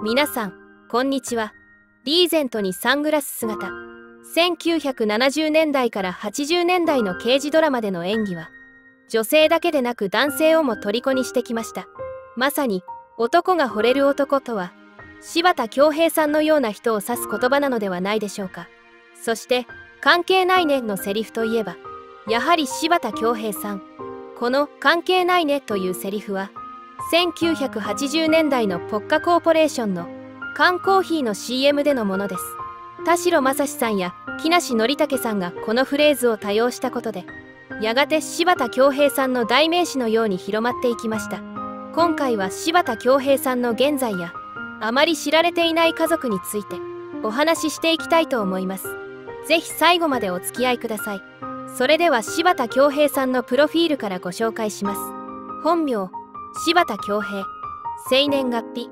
皆さん、こんにちは。リーゼントにサングラス姿。1970年代から80年代の刑事ドラマでの演技は、女性だけでなく男性をも虜にしてきました。まさに、男が惚れる男とは、柴田恭兵さんのような人を指す言葉なのではないでしょうか。そして、関係ないねのセリフといえば、やはり柴田恭兵さん。この関係ないねというセリフは、1980年代のポッカコーポレーションの缶コーヒーの CM でのものです。田代正史さんや木梨憲武さんがこのフレーズを多用したことで、やがて柴田恭兵さんの代名詞のように広まっていきました。今回は柴田恭兵さんの現在やあまり知られていない家族についてお話ししていきたいと思います。ぜひ最後までお付き合いください。それでは柴田恭兵さんのプロフィールからご紹介します。本名柴田恭兵。生年月日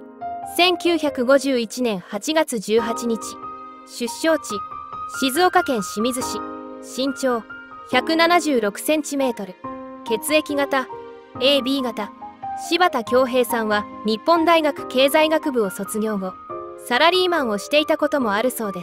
1951年8月18日。出生地静岡県清水市。身長176センチメートル。血液型 AB 型。柴田恭兵さんは日本大学経済学部を卒業後、サラリーマンをしていたこともあるそうです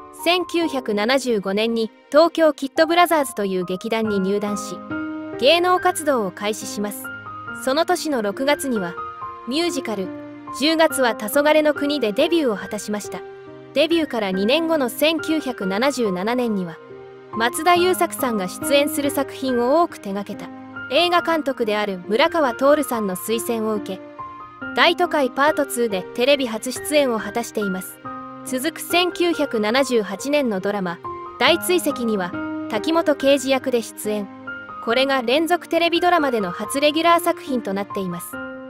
。1975年に東京キッドブラザーズという劇団に入団し、芸能活動を開始します。その年の6月にはミュージカル10月は黄昏の国でデビューを果たしました。デビューから2年後の1977年には松田優作さんが出演する作品を多く手掛けた映画監督である村川徹さんの推薦を受け、大都会パート2でテレビ初出演を果たしています。続く1978年のドラマ大追跡には滝本刑事役で出演。これが連続テレビドラマでの初レギュラー作品となっています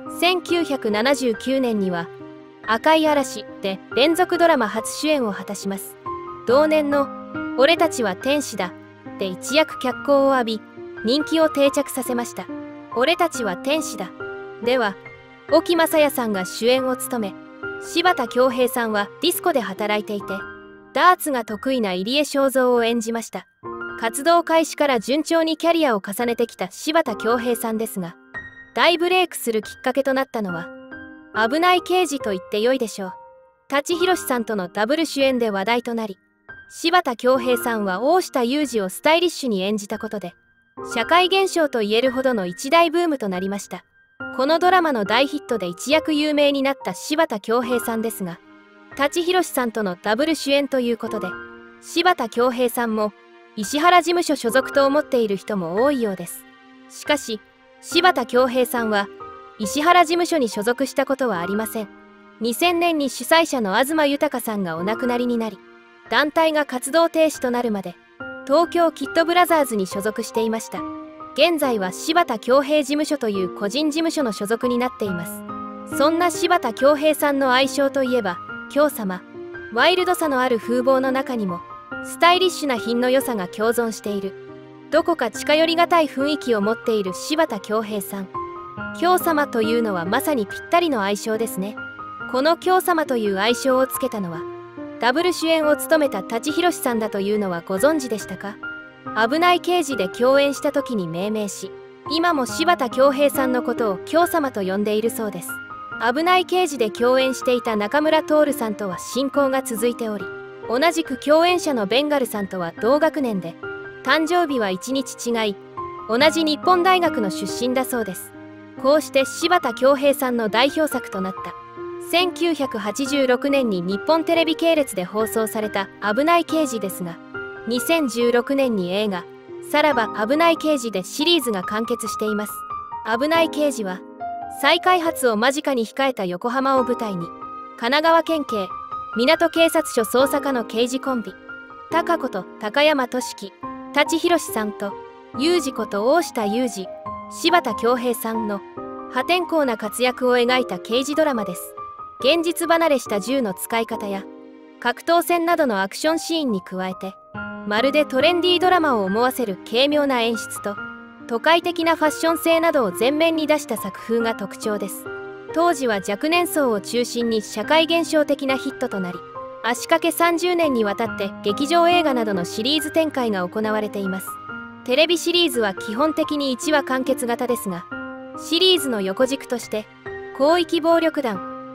。1979年には赤い嵐で連続ドラマ初主演を果たします。同年の俺たちは天使だで一躍脚光を浴び、人気を定着させました。俺たちは天使だでは沖雅也さんが主演を務め、柴田恭兵さんはディスコで働いていてダーツが得意な入江正蔵を演じました。活動開始から順調にキャリアを重ねてきた柴田恭兵さんですが、大ブレイクするきっかけとなったのは危ない刑事と言ってよいでしょう。舘ひろしさんとのダブル主演で話題となり、柴田恭兵さんは大下裕二をスタイリッシュに演じたことで社会現象と言えるほどの一大ブームとなりました。このドラマの大ヒットで一躍有名になった柴田恭兵さんですが、舘ひろしさんとのダブル主演ということで、柴田恭兵さんも石原事務所所属と思っている人も多いようです。しかし柴田恭兵さんは石原事務所に所属したことはありません。2000年に主催者の東豊さんがお亡くなりになり、団体が活動停止となるまで東京キッドブラザーズに所属していました。現在は柴田恭兵事務所という個人事務所の所属になっています。そんな柴田恭兵さんの愛称といえば恭様。ワイルドさのある風貌の中にもスタイリッシュな品の良さが共存している、どこか近寄りがたい雰囲気を持っている柴田恭兵さん。恭様というのはまさにぴったりの愛称ですね。この恭様という愛称をつけたのはダブル主演を務めた舘ひろしさんだというのはご存知でしたか？危ない刑事で共演した時に命名し、今も柴田恭兵さんのことを恭様と呼んでいるそうです。危ない刑事で共演していた中村徹さんとは親交が続いており、同じく共演者のベンガルさんとは同学年で、誕生日は1日違い、同じ日本大学の出身だそうです。こうして柴田恭兵さんの代表作となった1986年に日本テレビ系列で放送された危ない刑事ですが、2016年に映画さらば危ない刑事でシリーズが完結しています。危ない刑事は再開発を間近に控えた横浜を舞台に、神奈川県警港警察署捜査課の刑事コンビ高子と高山俊樹、舘ひろしさんと裕二こと大下裕二、柴田恭兵さんの破天荒な活躍を描いた刑事ドラマです。現実離れした銃の使い方や格闘戦などのアクションシーンに加えて、まるでトレンディードラマを思わせる軽妙な演出と都会的なファッション性などを前面に出した作風が特徴です。当時は若年層を中心に社会現象的なヒットとなり、足掛け30年にわたって劇場映画などのシリーズ展開が行われています。テレビシリーズは基本的に1話完結型ですが、シリーズの横軸として広域暴力団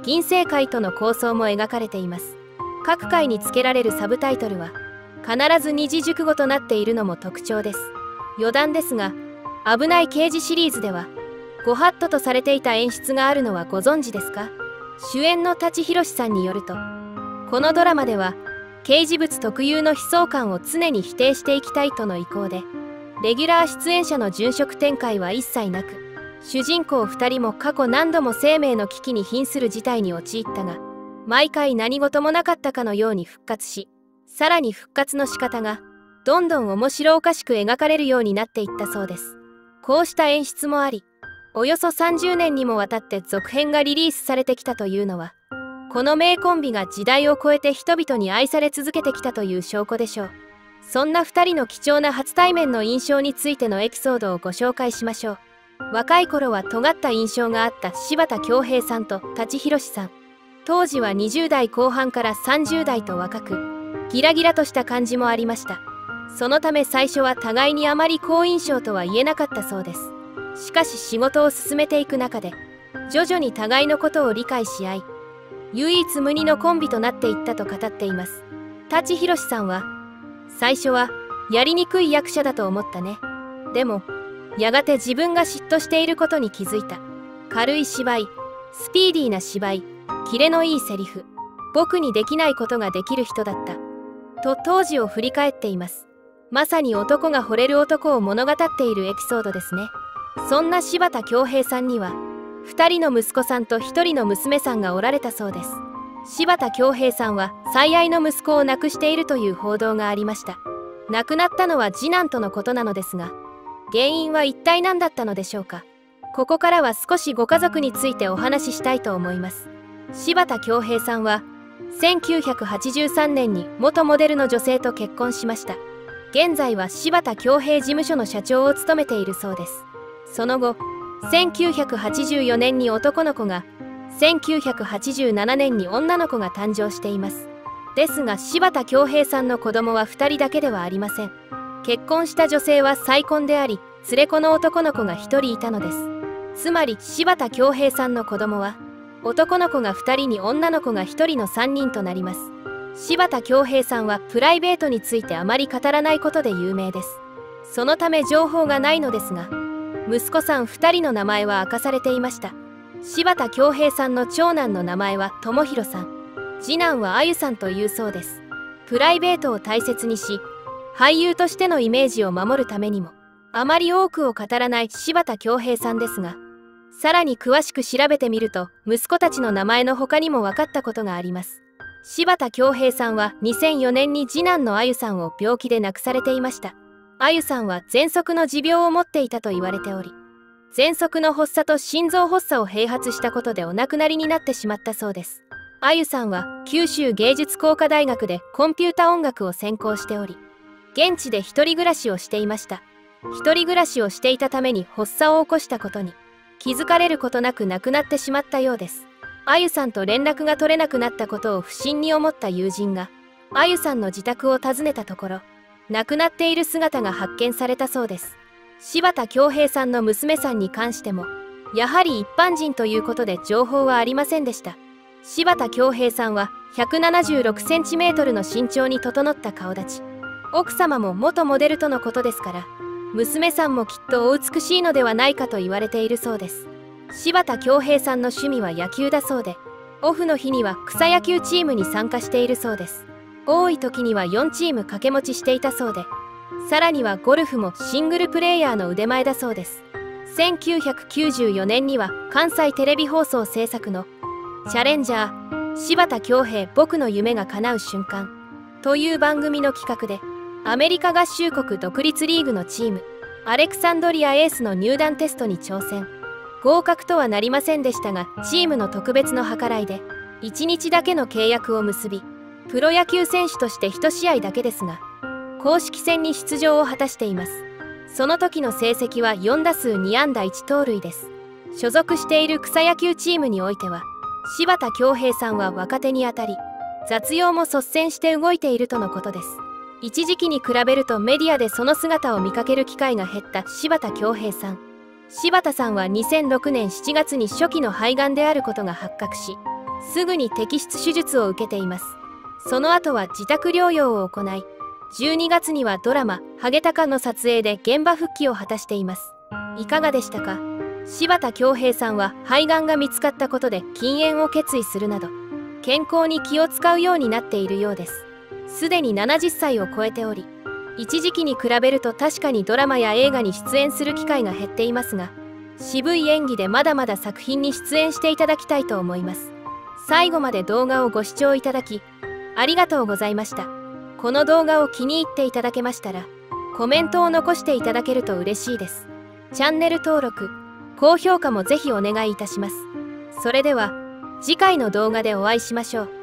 銀星会との構想も描かれています。各回に付けられるサブタイトルは必ず二字熟語となっているのも特徴です。余談ですが、危ない刑事シリーズではご法度とされていた演出があるのはご存知ですか？主演の舘ひろしさんによると、このドラマでは刑事物特有の悲壮感を常に否定していきたいとの意向で、レギュラー出演者の殉職展開は一切なく、主人公2人も過去何度も生命の危機に瀕する事態に陥ったが、毎回何事もなかったかのように復活し、さらに復活の仕方がどんどん面白おかしく描かれるようになっていったそうです。こうした演出もあり、およそ30年にもわたって続編がリリースされてきたというのは、この名コンビが時代を超えて人々に愛され続けてきたという証拠でしょう。そんな2人の貴重な初対面の印象についてのエピソードをご紹介しましょう。若い頃は尖った印象があった柴田恭兵さんと舘ひろしさん。当時は20代後半から30代と若く、ギラギラとした感じもありました。そのため最初は互いにあまり好印象とは言えなかったそうです。しかし仕事を進めていく中で、徐々に互いのことを理解し合い、唯一無二のコンビとなっていったと語っています。舘ひろしさんは、最初はやりにくい役者だと思ったね。でも、やがて自分が嫉妬していることに気づいた。軽い芝居、スピーディーな芝居、キレのいいセリフ、僕にできないことができる人だった。と当時を振り返っています。まさに男が惚れる男を物語っているエピソードですね。そんな柴田恭兵さんには2人の息子さんと1人の娘さんがおられたそうです。柴田恭兵さんは最愛の息子を亡くしているという報道がありました。亡くなったのは次男とのことなのですが、原因は一体何だったのでしょうか。ここからは少しご家族についてお話ししたいと思います。柴田恭兵さんは1983年に元モデルの女性と結婚しました。現在は柴田恭兵事務所の社長を務めているそうです。その後、1984年に男の子が、1987年に女の子が誕生しています。ですが柴田恭兵さんの子供は2人だけではありません。結婚した女性は再婚であり、連れ子の男の子が1人いたのです。つまり柴田恭兵さんの子供は、男の子が2人に女の子が1人の3人となります。柴田恭兵さんはプライベートについてあまり語らないことで有名です。そのため情報がないのですが、息子さん2人の名前は明かされていました。柴田恭兵さんの長男の名前は智弘さん、次男はあゆさんというそうです。プライベートを大切にし、俳優としてのイメージを守るためにもあまり多くを語らない柴田恭兵さんですが、さらに詳しく調べてみると息子たちの名前の他にも分かったことがあります。柴田恭兵さんは2004年に次男のあゆさんを病気で亡くされていました。あゆさんは喘息の持病を持っていたと言われており、喘息の発作と心臓発作を併発したことでお亡くなりになってしまったそうです。あゆさんは九州芸術工科大学でコンピュータ音楽を専攻しており、現地で一人暮らしをしていました。一人暮らしをしていたために発作を起こしたことに気づかれることなく亡くなってしまったようです。あゆさんと連絡が取れなくなったことを不審に思った友人があゆさんの自宅を訪ねたところ、亡くなっている姿が発見されたそうです。柴田恭兵さんの娘さんに関してもやはり一般人ということで情報はありませんでした。柴田恭兵さんは176センチメートルの身長に整った顔立ち、奥様も元モデルとのことですから、娘さんもきっとお美しいのではないかと言われているそうです。柴田恭兵さんの趣味は野球だそうで、オフの日には草野球チームに参加しているそうです。多い時には4チーム掛け持ちしていたそうで、さらにはゴルフもシングルプレーヤーの腕前だそうです。1994年には関西テレビ放送制作のチャレンジャー柴田恭兵僕の夢が叶う瞬間という番組の企画で、アメリカ合衆国独立リーグのチームアレクサンドリアエースの入団テストに挑戦。合格とはなりませんでしたが、チームの特別の計らいで1日だけの契約を結び、プロ野球選手として1試合だけですが公式戦に出場を果たしています。その時の成績は4打数2安打1盗塁です。所属している草野球チームにおいては柴田恭兵さんは若手にあたり雑用も率先して動いているとのことです。一時期に比べるとメディアでその姿を見かける機会が減った柴田恭兵さん。柴田さんは2006年7月に初期の肺がんであることが発覚し、 すぐに摘出手術を受けています。その後は自宅療養を行い、12月にはドラマ「ハゲタカ」の撮影で現場復帰を果たしています。いかがでしたか？柴田恭平さんは肺がんが見つかったことで禁煙を決意するなど、健康に気を使うようになっているようです。すでに70歳を超えており、一時期に比べると確かにドラマや映画に出演する機会が減っていますが、渋い演技でまだまだ作品に出演していただきたいと思います。最後まで動画をご視聴いただきありがとうございました。この動画を気に入っていただけましたら、コメントを残していただけると嬉しいです。チャンネル登録、高評価もぜひお願いいたします。それでは次回の動画でお会いしましょう。